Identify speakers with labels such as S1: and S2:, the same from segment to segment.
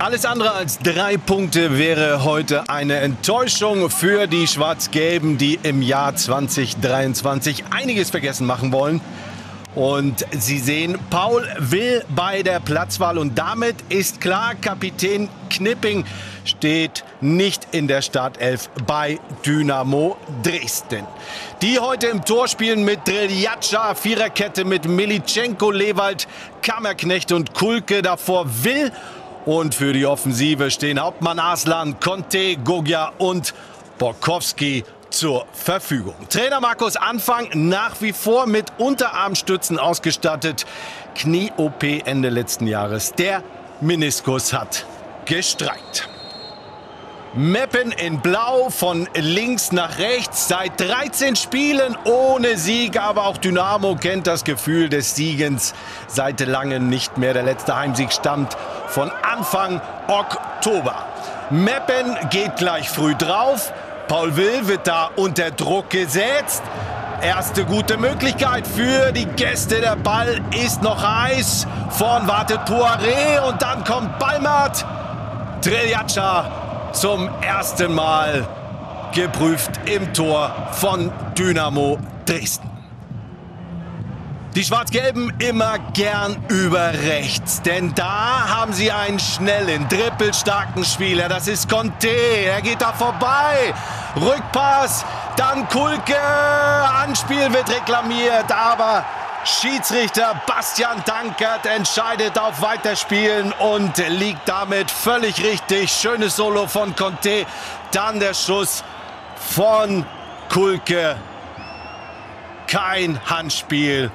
S1: Alles andere als 3 Punkte wäre heute eine Enttäuschung für die Schwarz-Gelben, die im Jahr 2023 einiges vergessen machen wollen. Und Sie sehen, Paul Will bei der Platzwahl und damit ist klar, Kapitän Knipping steht nicht in der Startelf bei Dynamo Dresden. Die heute im Tor spielen mit Drljača, Viererkette mit Militschenko, Lewald, Kammerknecht und Kulke, davor Will. Und für die Offensive stehen Hauptmann Arslan, Conte, Gogia und Borkowski zur Verfügung. Trainer Markus Anfang nach wie vor mit Unterarmstützen ausgestattet. Knie-OP Ende letzten Jahres. Der Meniskus hat gestreikt. Meppen in Blau von links nach rechts. Seit 13 Spielen ohne Sieg, aber auch Dynamo kennt das Gefühl des Siegens seit langem nicht mehr. Der letzte Heimsieg stammt von Anfang Oktober. Meppen geht gleich früh drauf. Paul Will wird da unter Druck gesetzt. Erste gute Möglichkeit für die Gäste. Der Ball ist noch heiß. Vorn wartet Poiré und dann kommt Balmert. Drljača zum ersten Mal geprüft im Tor von Dynamo Dresden. Die Schwarz-Gelben immer gern über rechts, denn da haben sie einen schnellen, dribbelstarken Spieler. Das ist Conte, er geht da vorbei. Rückpass, dann Kulke, Anspiel wird reklamiert, aber Schiedsrichter Bastian Dankert entscheidet auf Weiterspielen und liegt damit völlig richtig. Schönes Solo von Conte, dann der Schuss von Kulke. Kein Handspiel.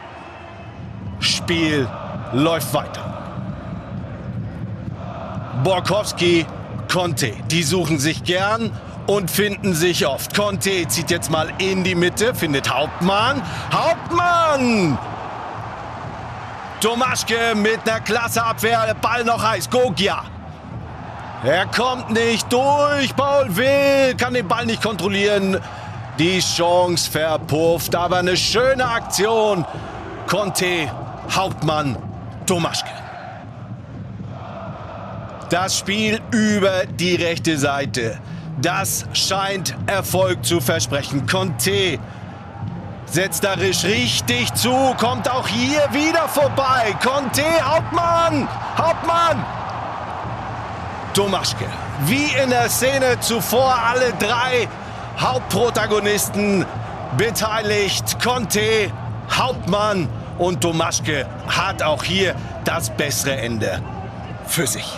S1: Spiel läuft weiter. Borkowski, Conte, die suchen sich gern und finden sich oft. Conte zieht jetzt mal in die Mitte, findet Hauptmann. Hauptmann! Tomaschke mit einer klasse Abwehr, Ball noch heiß. Gogia. Er kommt nicht durch. Paul Will kann den Ball nicht kontrollieren. Die Chance verpufft, aber eine schöne Aktion. Conte, Hauptmann, Tomaschke. Das Spiel über die rechte Seite. Das scheint Erfolg zu versprechen. Conte setzt da richtig zu, kommt auch hier wieder vorbei. Conte, Hauptmann, Hauptmann. Tomaschke, wie in der Szene zuvor, alle 3 Hauptprotagonisten beteiligt. Conte, Hauptmann und Tomaschke hat auch hier das bessere Ende für sich.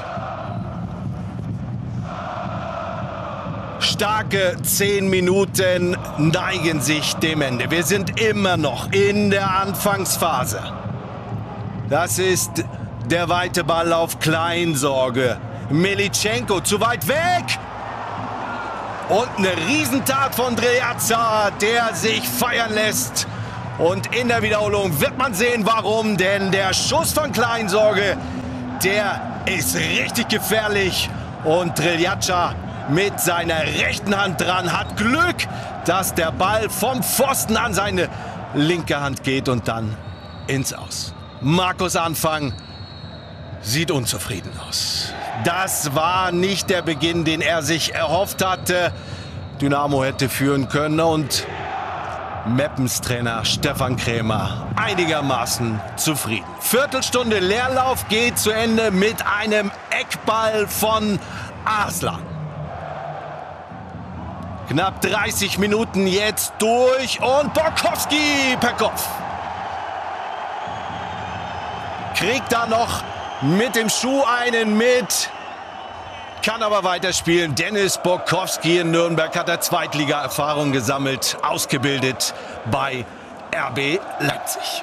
S1: Starke 10 Minuten neigen sich dem Ende. Wir sind immer noch in der Anfangsphase. Das ist der weite Ball auf Kleinsorge. Militschenko zu weit weg. Und eine Riesentat von Drljača, der sich feiern lässt. Und in der Wiederholung wird man sehen, warum. Denn der Schuss von Kleinsorge, der ist richtig gefährlich. Und Drljača mit seiner rechten Hand dran hat Glück, dass der Ball vom Pfosten an seine linke Hand geht und dann ins Aus. Markus Anfang sieht unzufrieden aus. Das war nicht der Beginn, den er sich erhofft hatte. Dynamo hätte führen können und Meppens Trainer Stefan Krämer einigermaßen zufrieden. Viertelstunde Leerlauf geht zu Ende mit einem Eckball von Arslan. Knapp 30 Minuten jetzt durch und Borkowski per Kopf. Kriegt da noch mit dem Schuh einen mit. Kann aber weiterspielen. Dennis Borkowski in Nürnberg hat er Zweitliga-Erfahrung gesammelt. Ausgebildet bei RB Leipzig.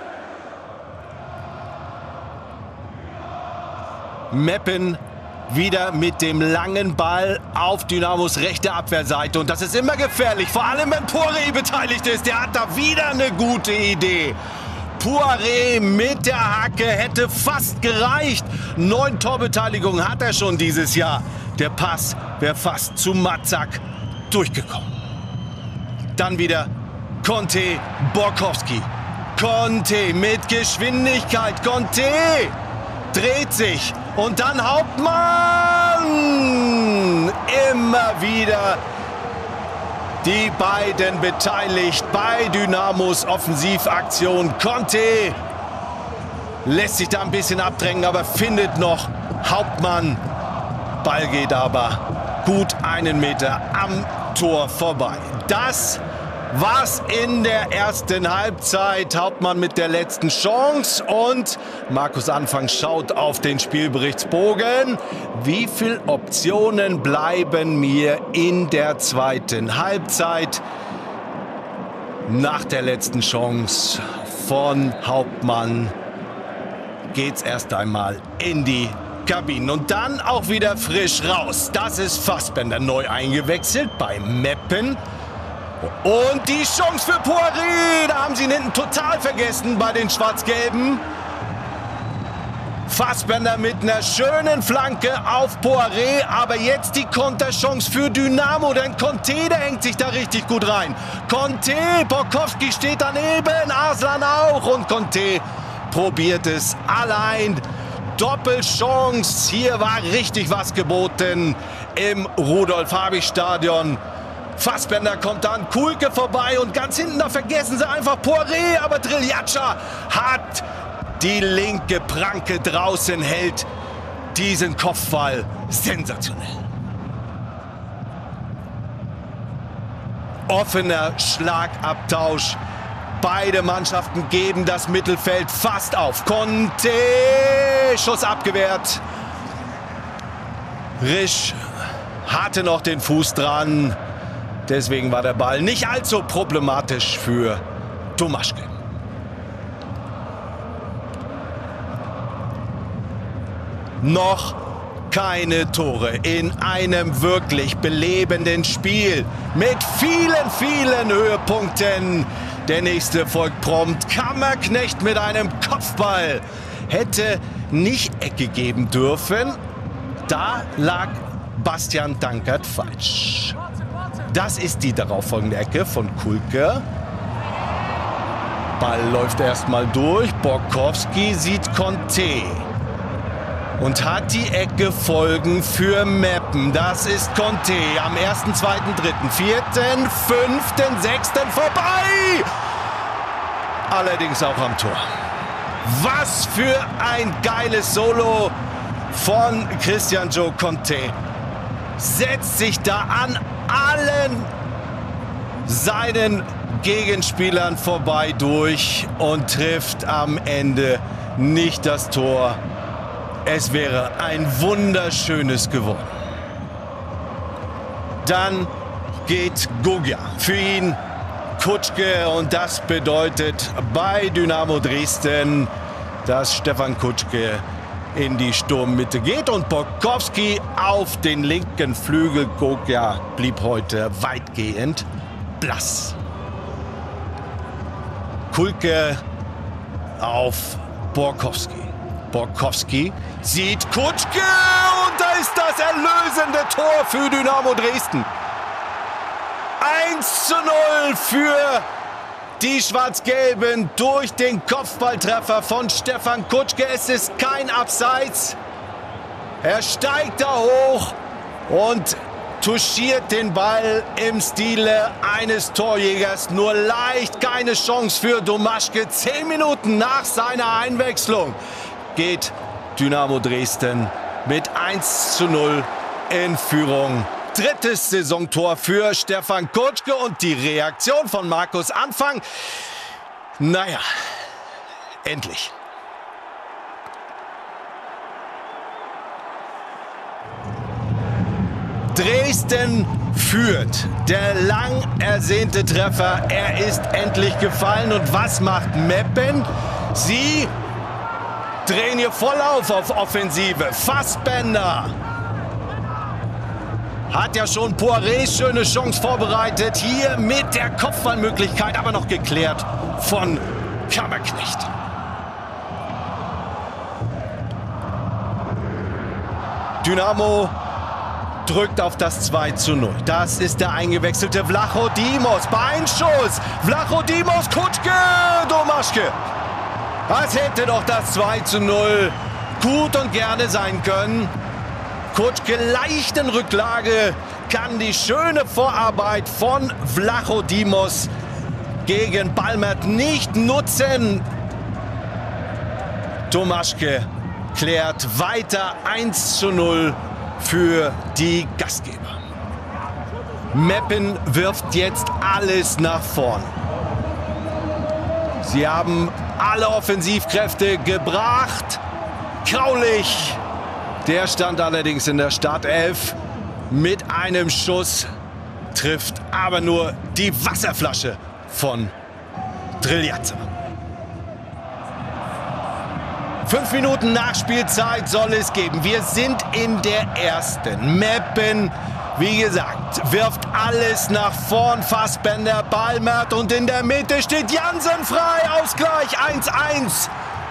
S1: Meppen wieder mit dem langen Ball auf Dynamos rechte Abwehrseite. Und das ist immer gefährlich, vor allem wenn Poiré beteiligt ist. Der hat da wieder eine gute Idee. Poiré mit der Hacke hätte fast gereicht. 9 Torbeteiligungen hat er schon dieses Jahr. Der Pass wäre fast zu Matzak durchgekommen. Dann wieder Conte, Borkowski. Conte mit Geschwindigkeit. Conte dreht sich Und dann Hauptmann! Immer wieder die beiden beteiligt bei Dynamos Offensivaktion. Conte lässt sich da ein bisschen abdrängen, aber findet noch Hauptmann. Ball geht aber gut 1 Meter am Tor vorbei. Das war's in der ersten Halbzeit. Hauptmann mit der letzten Chance und Markus Anfang schaut auf den Spielberichtsbogen. Wie viele Optionen bleiben mir in der zweiten Halbzeit? Nach der letzten Chance von Hauptmann geht's erst einmal in die Kabinen und dann auch wieder frisch raus. Das ist Fassbender neu eingewechselt bei Meppen. Und die Chance für Poiré. Da haben sie ihn hinten total vergessen bei den Schwarz-Gelben. Fassbender mit einer schönen Flanke auf Poiré. Aber jetzt die Konterchance für Dynamo. Denn Conte, der hängt sich da richtig gut rein. Conte, Borkowski steht daneben. Arslan auch. Und Conte probiert es allein. Doppelchance. Hier war richtig was geboten im Rudolf-Habich-Stadion. Fassbender kommt dann, Kulke vorbei und ganz hinten, da vergessen sie einfach Poiré. Aber Driljatscha hat die linke Pranke draußen, hält diesen Kopfball sensationell. Offener Schlagabtausch. Beide Mannschaften geben das Mittelfeld fast auf. Conte, Schuss abgewehrt. Risch hatte noch den Fuß dran. Deswegen war der Ball nicht allzu problematisch für Domaschke. Noch keine Tore in einem wirklich belebenden Spiel mit vielen, vielen Höhepunkten. Der nächste folgt prompt. Kammerknecht mit einem Kopfball. Hätte nicht Ecke geben dürfen. Da lag Bastian Dankert falsch. Das ist die darauffolgende Ecke von Kulke. Ball läuft erstmal durch. Borkowski sieht Conte. Und hat die Ecke Folgen für Meppen. Das ist Conte am 1., 2., 3., 4., 5., 6. vorbei. Allerdings auch am Tor. Was für ein geiles Solo von Christian-Joe Conte. Setzt sich da an allen seinen Gegenspielern vorbei durch und trifft am Ende nicht das Tor. Es wäre ein wunderschönes geworden. Dann geht Gogia für ihn Kutschke und das bedeutet bei Dynamo Dresden, dass Stefan Kutschke in die Sturmmitte geht und Borkowski auf den linken Flügel. Gogia blieb heute weitgehend blass. Kulke auf Borkowski. Borkowski sieht Kutschke und da ist das erlösende Tor für Dynamo Dresden. 1:0 für die Schwarz-Gelben durch den Kopfballtreffer von Stefan Kutschke. Es ist kein Abseits. Er steigt da hoch und touchiert den Ball im Stile eines Torjägers. Nur leicht, keine Chance für Domaschke. 10 Minuten nach seiner Einwechslung geht Dynamo Dresden mit 1:0 in Führung. Drittes Saisontor für Stefan Kutschke und die Reaktion von Markus Anfang. Naja, endlich. Dresden führt. Der lang ersehnte Treffer, er ist endlich gefallen. Und was macht Meppen? Sie drehen hier voll auf Offensive. Fassbender hat ja schon Poirés schöne Chance vorbereitet. Hier mit der Kopfballmöglichkeit, aber noch geklärt von Kammerknecht. Dynamo drückt auf das 2:0. Das ist der eingewechselte Vlachodimos. Beinschuss. Vlachodimos, Kutschke, Domaschke. Das hätte doch das 2:0 gut und gerne sein können. Kutschke leicht in Rücklage, kann die schöne Vorarbeit von Vlachodimos gegen Balmert nicht nutzen. Tomaschke klärt weiter 1:0 für die Gastgeber. Meppen wirft jetzt alles nach vorn. Sie haben alle Offensivkräfte gebracht. Kraulich, der stand allerdings in der Startelf mit einem Schuss, trifft aber nur die Wasserflasche von Driljaca. 5 Minuten Nachspielzeit soll es geben. Wir sind in der ersten. Meppen, wie gesagt, wirft alles nach vorn. Fassbender, Balmert und in der Mitte steht Jansen frei. Ausgleich 1:1.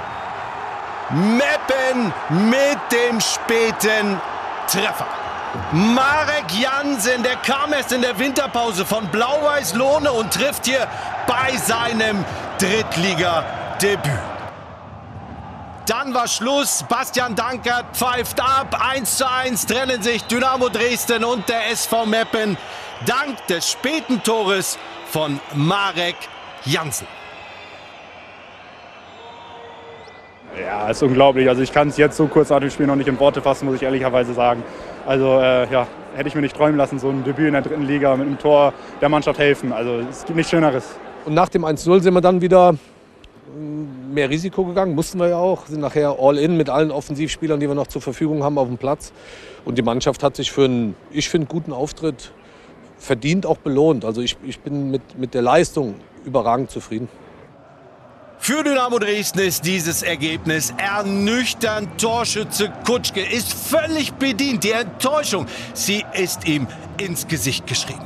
S1: Meppen mit dem späten Treffer. Marek Jansen, der kam erst in der Winterpause von Blau-Weiß Lohne und trifft hier bei seinem Drittligadebüt. Dann war Schluss. Bastian Dankert pfeift ab. 1:1 trennen sich Dynamo Dresden und der SV Meppen dank des späten Tores von Marek Jansen.
S2: Ja, ist unglaublich. Also ich kann es jetzt so kurz nach dem Spiel noch nicht in Worte fassen, muss ich ehrlicherweise sagen. Also ja, hätte ich mir nicht träumen lassen, so ein Debüt in der 3. Liga mit einem Tor der Mannschaft helfen. Also es gibt nichts Schöneres.
S3: Und nach dem 1:0 sind wir dann wieder mehr Risiko gegangen, mussten wir ja auch. Sind nachher all in mit allen Offensivspielern, die wir noch zur Verfügung haben auf dem Platz. Und die Mannschaft hat sich für einen, ich finde, guten Auftritt verdient auch belohnt. Also ich bin mit der Leistung überragend zufrieden.
S1: Für Dynamo Dresden ist dieses Ergebnis ernüchternd. Torschütze Kutschke ist völlig bedient. Die Enttäuschung, sie ist ihm ins Gesicht geschrieben.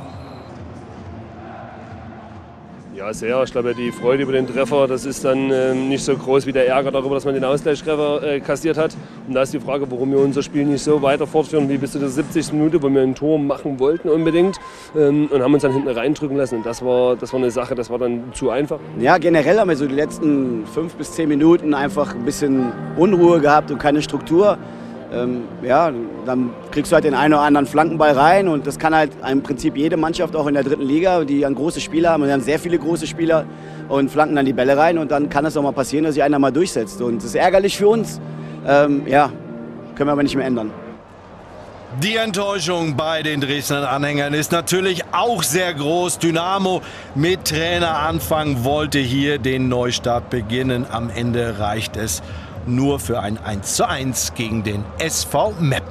S4: Ja, sehr. Ich glaube, die Freude über den Treffer, das ist dann nicht so groß wie der Ärger darüber, dass man den Ausgleichstreffer kassiert hat. Und da ist die Frage, warum wir unser Spiel nicht so weiter fortführen wie bis zu der 70. Minute, wo wir ein Tor machen wollten unbedingt und haben uns dann hinten reindrücken lassen. Und das war eine Sache, das war dann zu einfach.
S5: Ja, generell haben wir so die letzten 5 bis 10 Minuten einfach ein bisschen Unruhe gehabt und keine Struktur. Ja, dann kriegst du halt den einen oder anderen Flankenball rein und das kann halt im Prinzip jede Mannschaft auch in der 3. Liga, die dann große Spieler haben. Und wir haben sehr viele große Spieler und flanken dann die Bälle rein und dann kann es auch mal passieren, dass sich einer mal durchsetzt. Und das ist ärgerlich für uns. Ja, können wir aber nicht mehr ändern.
S1: Die Enttäuschung bei den Dresdner Anhängern ist natürlich auch sehr groß. Dynamo mit Trainer anfangen wollte hier den Neustart beginnen. Am Ende reicht es nur für ein 1:1 gegen den SV Meppen.